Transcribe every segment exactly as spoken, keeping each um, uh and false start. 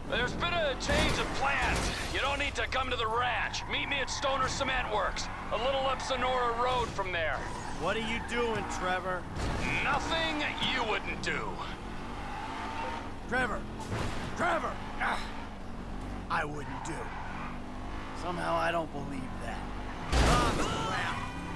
There's been a change of plans. You don't need to come to the ranch. Meet me at Stoner Cement Works, a little up Sonora Road from there. What are you doing, Trevor? Nothing you wouldn't do. Trevor! Trevor! Ah, I wouldn't do. Somehow I don't believe that. On the ground.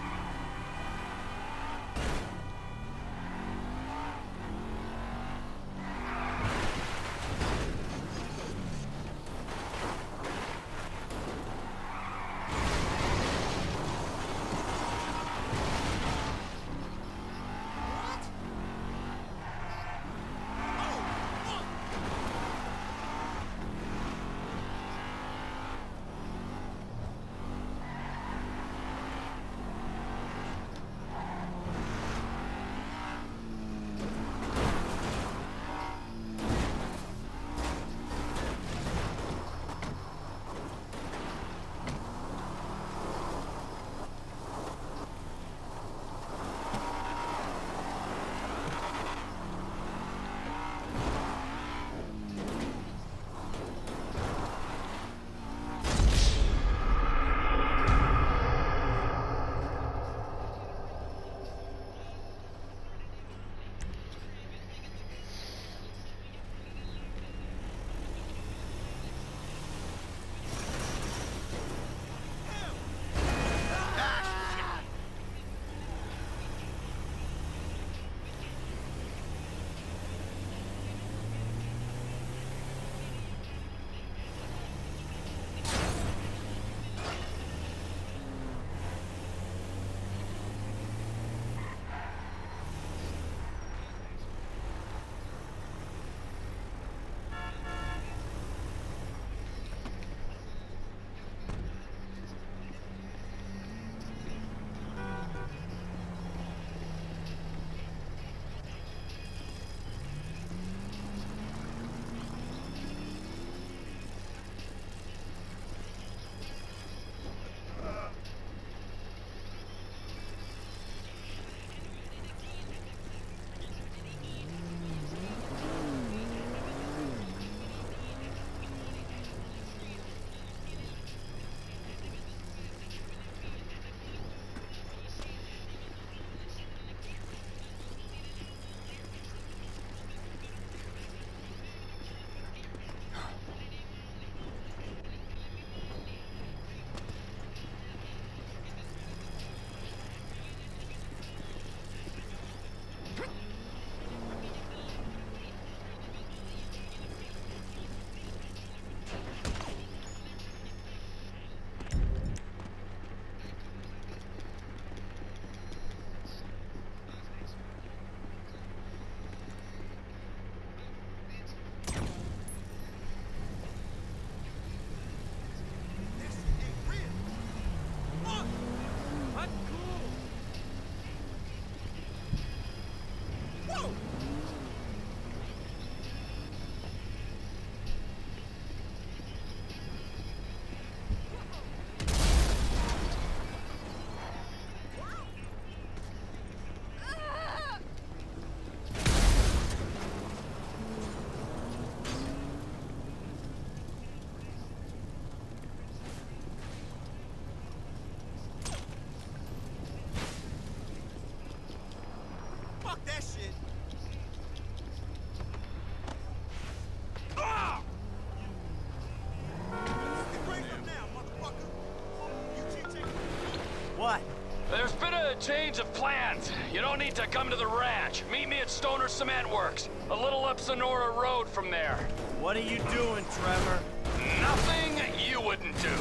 What? There's been a change of plans. You don't need to come to the ranch. Meet me at Stoner Cement Works, a little up Sonora Road from there. What are you doing, Trevor? Nothing you wouldn't do.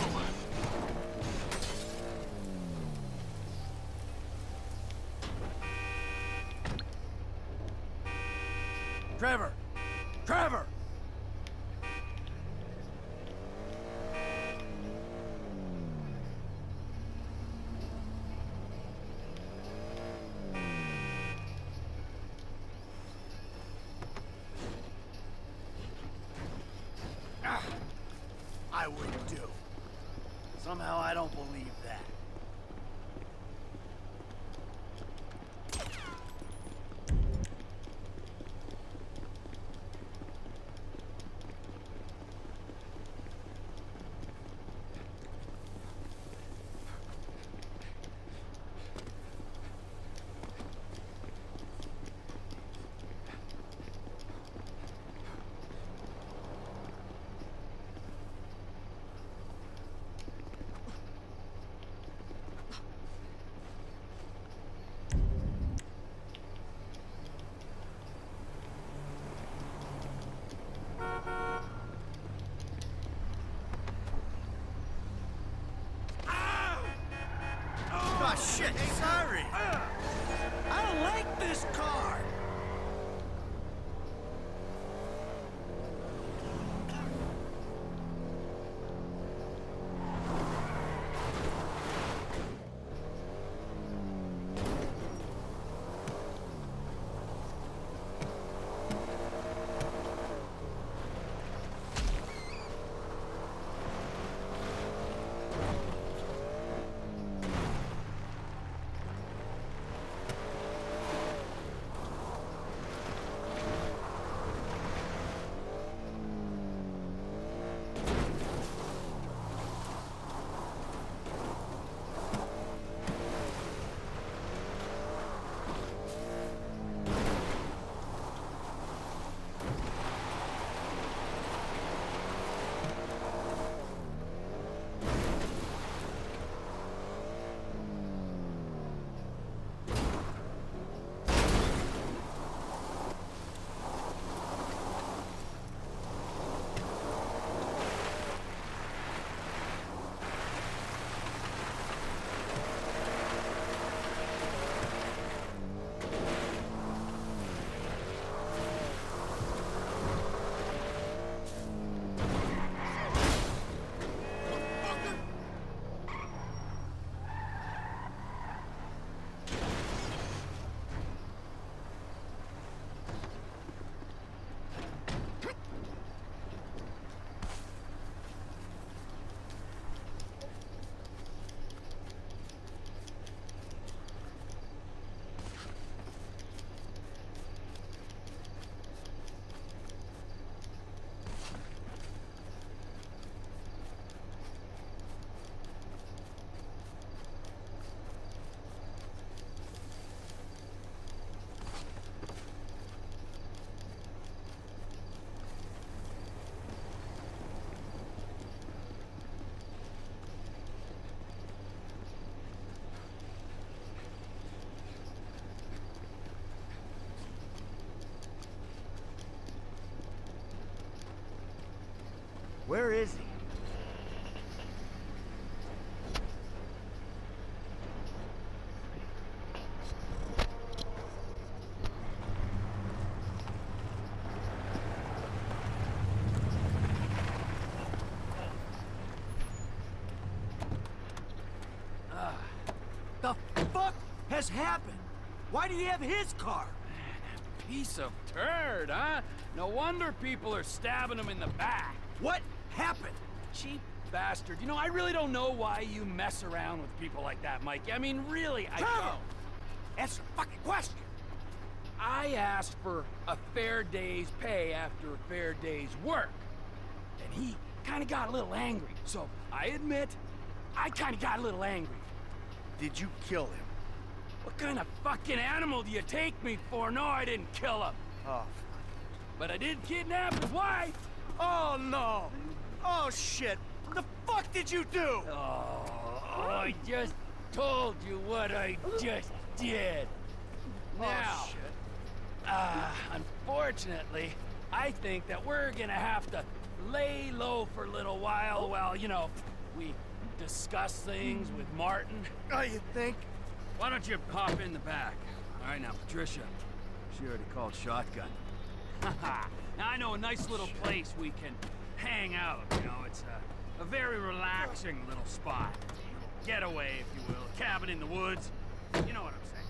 Trevor! Trevor! I wouldn't do. Somehow I don't believe that. it! Sorry! I don't like this car! Where is he? Uh, the fuck has happened? Why do you have his car? Piece of turd, huh? No wonder people are stabbing him in the back. What happened? Cheap bastard. You know, I really don't know why you mess around with people like that, Mike. I mean, really, I Trevor! don't. Answer the fucking question! I asked for a fair day's pay after a fair day's work. And he kind of got a little angry. So, I admit, I kind of got a little angry. Did you kill him? What kind of fucking animal do you take me for? No, I didn't kill him. Oh. But I did kidnap his wife. Oh, no! Oh, shit! The fuck did you do? Oh, I just told you what I just did. Now, oh, shit. Uh, unfortunately, I think that we're gonna have to lay low for a little while while, you know, we discuss things with Martin. Oh, you think? Why don't you pop in the back? All right, now, Patricia. She already called shotgun. Haha. Now, I know a nice little place we can hang out, you know. It's a, a very relaxing little spot. Getaway, if you will. Cabin in the woods. You know what I'm saying.